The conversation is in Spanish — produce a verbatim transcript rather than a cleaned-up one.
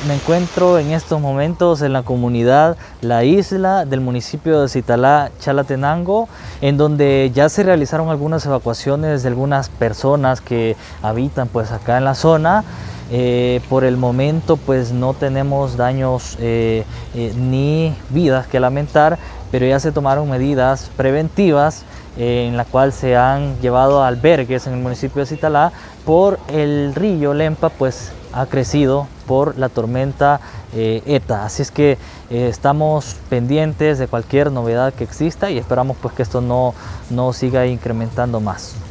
Me encuentro en estos momentos en la comunidad La Isla del municipio de Citalá, Chalatenango, en donde ya se realizaron algunas evacuaciones de algunas personas que habitan pues acá en la zona. Eh, por el momento pues no tenemos daños eh, eh, ni vidas que lamentar, pero ya se tomaron medidas preventivas eh, en la cual se han llevado a albergues en el municipio de Citalá por el río Lempa, pues ha crecido por la tormenta eh, ETA. Así es que eh, estamos pendientes de cualquier novedad que exista y esperamos pues que esto no, no siga incrementando más.